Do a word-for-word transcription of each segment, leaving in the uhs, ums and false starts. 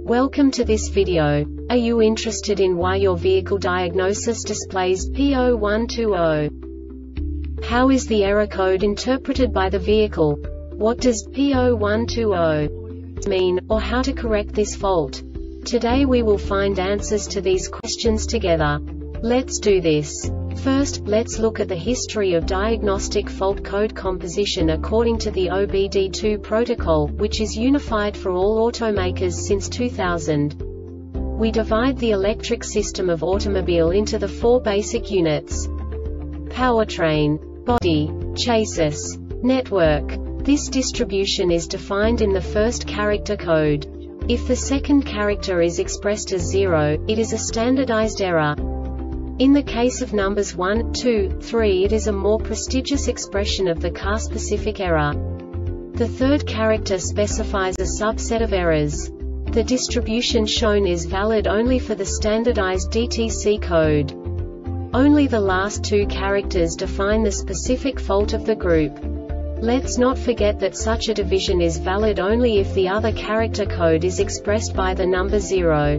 Welcome to this video. Are you interested in why your vehicle diagnosis displays P zero one two zero? How is the error code interpreted by the vehicle? What does P zero one two zero mean, or how to correct this fault? Today we will find answers to these questions together. Let's do this. First, let's look at the history of diagnostic fault code composition according to the O B D two protocol, which is unified for all automakers since two thousand. We divide the electric system of automobile into the four basic units: powertrain, body, chassis, network. This distribution is defined in the first character code. If the second character is expressed as zero, it is a standardized error. In the case of numbers one, two, three, it is a more prestigious expression of the car-specific error. The third character specifies a subset of errors. The distribution shown is valid only for the standardized D T C code. Only the last two characters define the specific fault of the group. Let's not forget that such a division is valid only if the other character code is expressed by the number zero.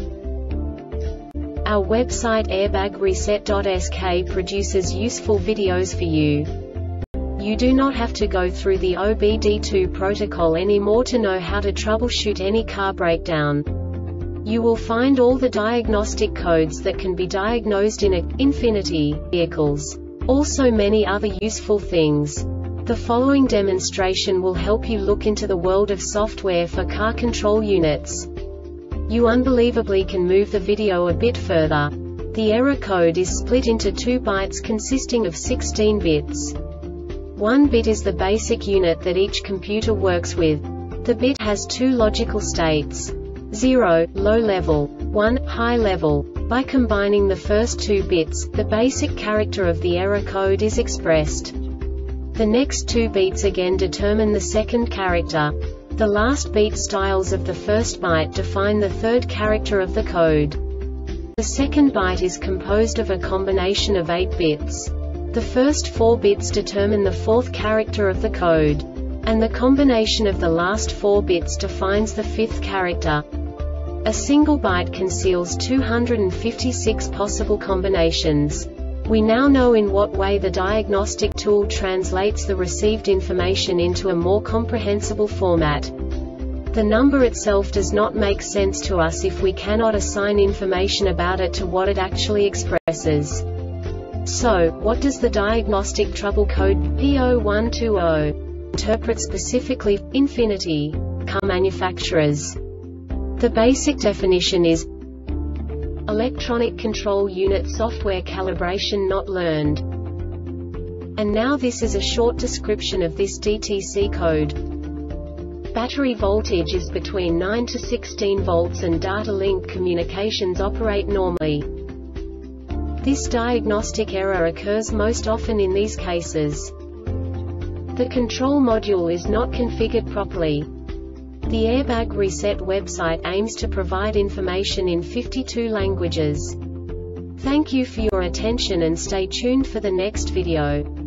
Our website airbag reset dot S K produces useful videos for you. You do not have to go through the O B D two protocol anymore to know how to troubleshoot any car breakdown. You will find all the diagnostic codes that can be diagnosed in a Infiniti vehicles. Also many other useful things. The following demonstration will help you look into the world of software for car control units. You unbelievably can move the video a bit further. The error code is split into two bytes consisting of sixteen bits. One bit is the basic unit that each computer works with. The bit has two logical states: zero, low level, one, high level. By combining the first two bits, the basic character of the error code is expressed. The next two beats again determine the second character. The last beat styles of the first byte define the third character of the code. The second byte is composed of a combination of eight bits. The first four bits determine the fourth character of the code. And the combination of the last four bits defines the fifth character. A single byte conceals two hundred fifty-six possible combinations. We now know in what way the diagnostic tool translates the received information into a more comprehensible format. The number itself does not make sense to us if we cannot assign information about it to what it actually expresses. So, what does the diagnostic trouble code P zero one two zero interpret specifically for Infiniti car manufacturers? The basic definition is electronic control unit software calibration not learned. And now this is a short description of this D T C code. Battery voltage is between nine to sixteen volts and data link communications operate normally. This diagnostic error occurs most often in these cases: the control module is not configured properly. The Airbag Reset website aims to provide information in fifty-two languages. Thank you for your attention and stay tuned for the next video.